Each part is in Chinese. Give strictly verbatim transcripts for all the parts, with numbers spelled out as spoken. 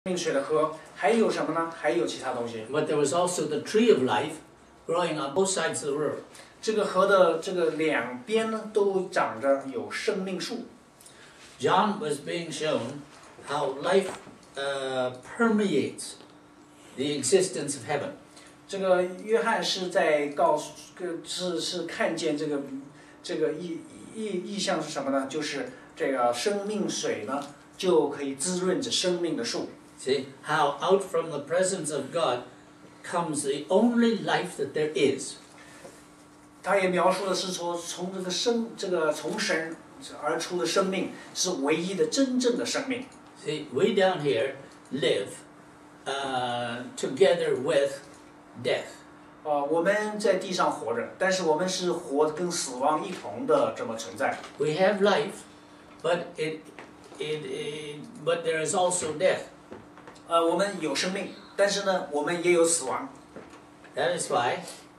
命水的河，还有什么呢？还有其他东西。 But there was also the tree of life growing on both sides of the river. 这个河的这个两边呢，都长着有生命树。 John was being shown how life uh, permeates the existence of heaven. 这个约翰是在告诉，是是看见这个这个意意意象是什么呢？就是这个生命水呢，就可以滋润着生命的树。 See how out from the presence of God comes the only life that there is. 他也描述的是说，从这个生这个从神而出的生命是唯一的真正的生命。 See, we down here live uh, together with death. 呃，我们在地上活着，但是我们是活跟死亡一同的这么存在。 We have life, but it, it, it but there is also death. 呃，我们有生命，但是呢，我们也有死亡。 That is why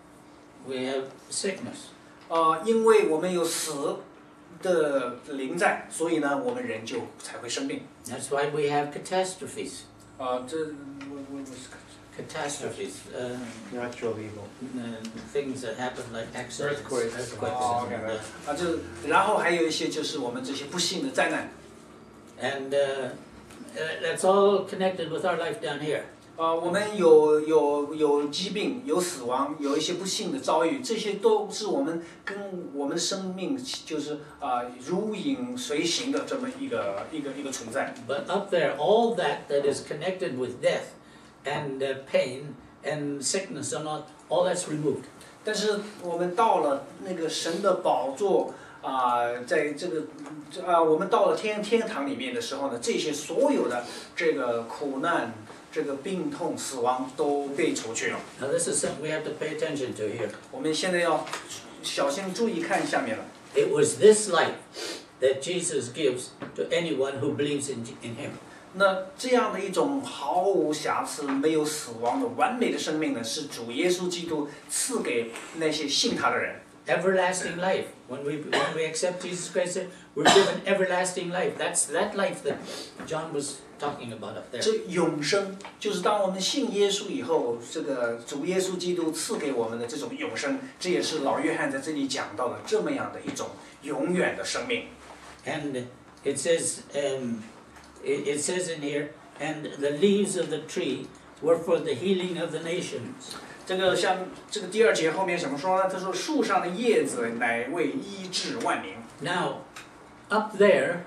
we have sickness. 呃，因为我们有死的灵在，所以呢，我们人就才会生病。 That's why we have catastrophes. 呃，这我我我 Catastrophes, uh, Natural evil. uh, things that happen like accidents, Earthquakes. earthquakes, Oh, and, okay. uh, 啊，就然后还有一些就是我们这些不幸的灾难。 and uh, uh, that's all connected with our life down here. 呃，我们有有有疾病，有死亡，有一些不幸的遭遇，这些都是我们跟我们的生命就是啊、呃、如影随形的这么一个一个一个存在。 But up there, all that that is connected with death and uh, pain and sickness and all, all that's removed. 但是我们到了那个神的宝座啊、呃，在这个啊、呃，我们到了天天堂里面的时候呢，这些所有的这个苦难、这个病痛、死亡都被除去了。 Now this is something we have to pay attention to here. 我们现在要小心注意看下面了。 It was this life that Jesus gives to anyone who believes in, in Him. 那这样的一种毫无瑕疵、没有死亡的完美的生命呢，是主耶稣基督赐给那些信他的人。 Everlasting life. When we when we accept Jesus Christ, we're given everlasting life. That's that life that John was talking about up there. 这永生就是当我们信耶稣以后，这个主耶稣基督赐给我们的这种永生，这也是老约翰在这里讲到的这么样的一种永远的生命。 And it says, um, it, it says in here, and the leaves of the tree were for the healing of the nations. 这个像这个第二节后面怎么说呢？他说树上的叶子乃为医治万民。 Now, up there,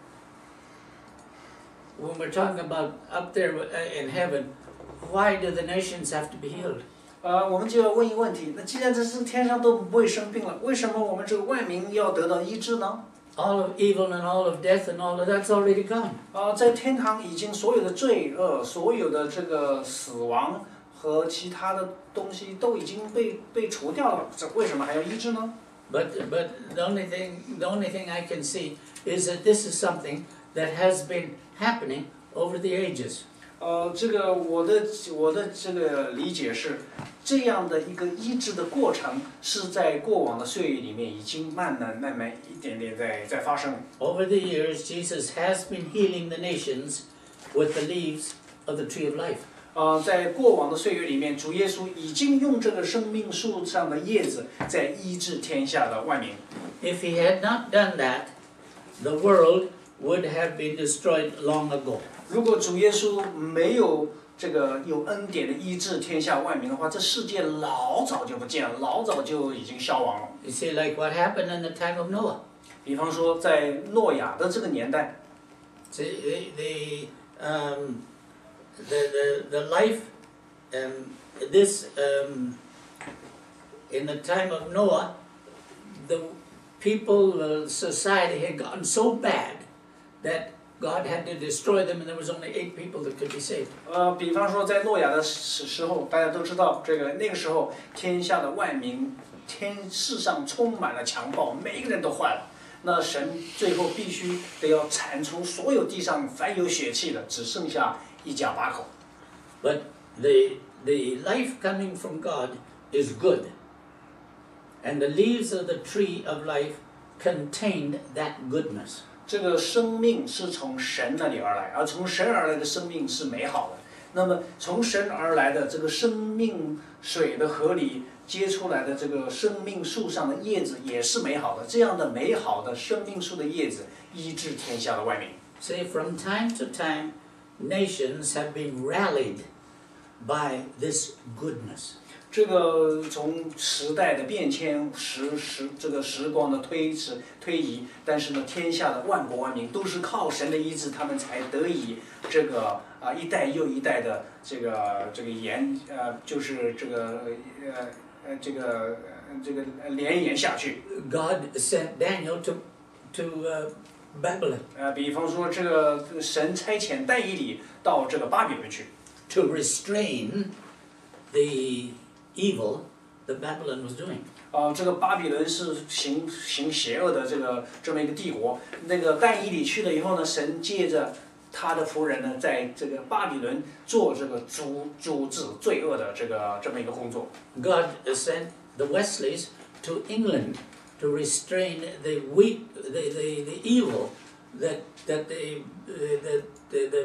when we're talking about up there in heaven, why do the nations have to be healed? 呃，我们就要问一个问题：那既然这是天上都不会生病了，为什么我们这个万民要得到医治呢？ All of evil and all of death and all of that's already gone. 啊，在天堂已经所有的罪恶、所有的这个死亡和其他的东西都已经被被除掉了，这为什么还要医治呢？ But but the only thing the only thing I can see is that this is something that has been happening over the ages. 呃，这个我的我的这个理解是，这样的一个医治的过程是在过往的岁月里面已经慢慢慢慢一点点在在发生。 Over the years, Jesus has been healing the nations with the leaves of the tree of life. 呃，在过往的岁月里面，主耶稣已经用这个生命树上的叶子在医治天下的万民。 If he had not done that, the world would have been destroyed long ago. 如果主耶稣没有这个有恩典的医治天下万民的话，这世界老早就不见了，老早就已经消亡了。 You see, like what happened in the time of Noah. 比方说，在诺亚的这个年代， See, the the um, the, the the life, um, this um, in the time of Noah, the people, the society had gotten so bad that God had to destroy them, and there was only eight people that could be saved. 呃，比方说在诺亚的时时候，大家都知道，这个那个时候天下的万民，天世上充满了强暴，每一个人都坏了。那神最后必须得要铲除所有地上凡有血气的，只剩下一家八口。 But the the life coming from God is good, and the leaves of the tree of life contained that goodness. 这个生命是从神那里而来，而从神而来的生命是美好的。那么从神而来的这个生命水的河里结出来的这个生命树上的叶子也是美好的。这样的美好的生命树的叶子医治天下的万民。 See, from time to time, nations have been rallied by this goodness. 这个从时代的变迁，时时这个时光的推迟推移，但是呢，天下的万国万民都是靠神的医治，他们才得以这个啊一代又一代的这个这个延呃就是这个呃呃这个这个连延下去。 God sent Daniel to to uh, Babylon. 呃，比方说这个神差遣但以理到这个巴比伦去 to restrain the evil that Babylon was doing. 啊、呃，这个巴比伦是行行邪恶的这个这么一个帝国。那个但以理去了以后呢，神借着他的仆人呢，在这个巴比伦做这个阻阻止罪恶的这个这么一个工作。 God sent the Wesleys to England to restrain the weak, the, the, the evil that that the uh, the the, the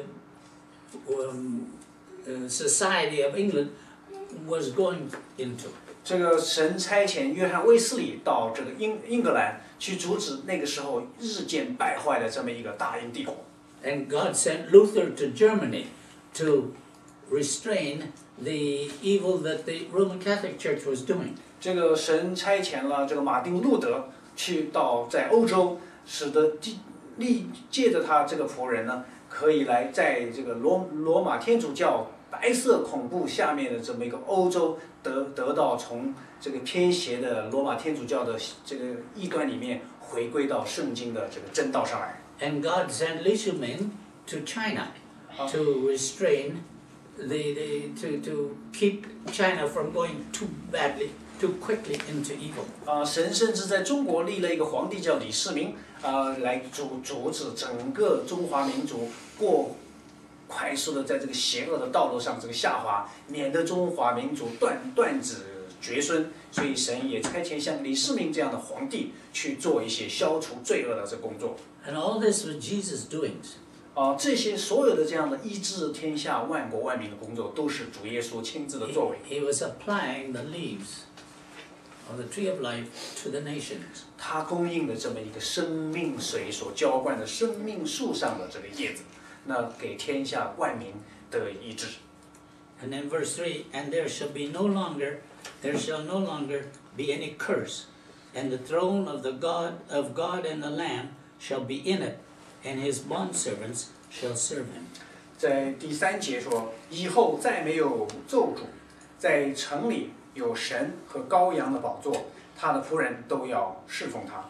um, uh, society of England was going into. 这个神差遣约翰卫斯理到这个英英格兰去阻止那个时候日渐败坏的这么一个大英帝国。 And God sent Luther to Germany to restrain the evil that the Roman Catholic Church was doing. 这个神差遣了这个马丁路德去到在欧洲，使得历借着他这个仆人呢，可以来在这个罗罗马天主教白色恐怖下面的这么一个欧洲得得到从这个偏邪的罗马天主教的这个异端里面回归到圣经的这个真道上来。 And God sent Li Shuming to China to restrain the, the to, to keep China from going too badly, too quickly into evil. 啊、呃，神甚至在中国立了一个皇帝叫李世民，啊、呃，来阻阻止整个中华民族过快速的在这个邪恶的道路上这个下滑，免得中华民族断断子绝孙。所以神也差遣像李世民这样的皇帝去做一些消除罪恶的这工作。 And all this was Jesus' doings. 啊、呃，这些所有的这样的医治天下万国万民的工作，都是主耶稣亲自的作为。 He, he was applying the leaves of the tree of life to the nations. 他供应的这么一个生命水所浇灌的生命树上的这个叶子，那给天下万民得以医治。 And then verse three, and there shall be no longer, there shall no longer be any curse, and the throne of the God of God and the Lamb shall be in it, and his bondservants shall serve him. 在第三节说，以后再没有咒诅，在城里有神和羔羊的宝座，他的仆人都要侍奉他。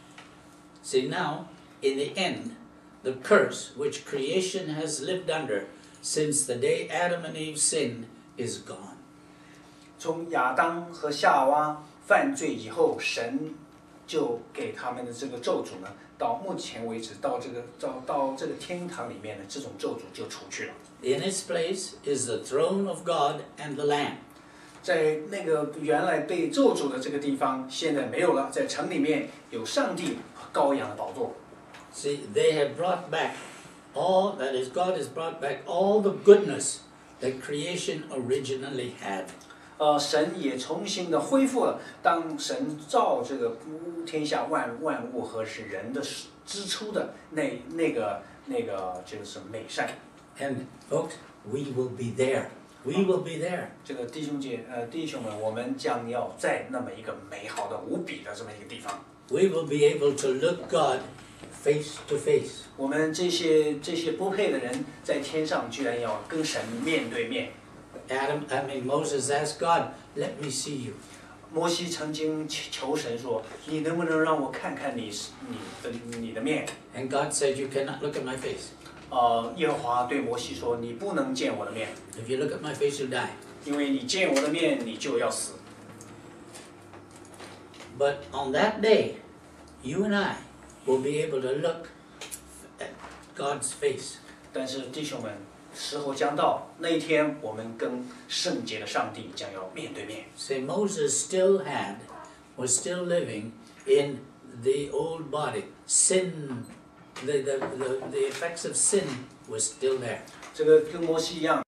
See now, in the end, the curse which creation has lived under since the day Adam and Eve sinned is gone. 从亚当和夏娃犯罪以后，神就给他们的这个咒诅呢，到目前为止，到这个到到这个天堂里面的这种咒诅就除去了。 In its place is the throne of God and the Lamb. 在那个原来被咒诅的这个地方，现在没有了。在城里面有上帝和羔羊的宝座。 See, they have brought back all, that is, God has brought back all the goodness that creation originally had. 呃，神也重新的恢复了当神造这个天下万万物和是人的之初的那那个那个就是美善。 And folks, we will be there. We will be there. 这个弟兄姐呃弟兄们，我们将要在那么一个美好的无比的这么一个地方。 We will be able to look God face to face. 我们这些这些不配的人，在天上居然要跟神面对面。 Adam, I mean Moses asked God, "Let me see you." 摩西曾经求神说：“你能不能让我看看你你的你的面？” And God said, "You cannot look at my face. 呃，耶和华对摩西说：“你不能见我的面， If you look at my face, you die." 因为你见我的面，你就要死。” But on that day, you and I will be able to look at God's face. 但是弟兄们，时候将到，那一天我们跟圣洁的上帝将要面对面。 Say Moses still had, was still living in the old body. Sin the, the, the, the effects of sin was still there. 这个跟摩西一样，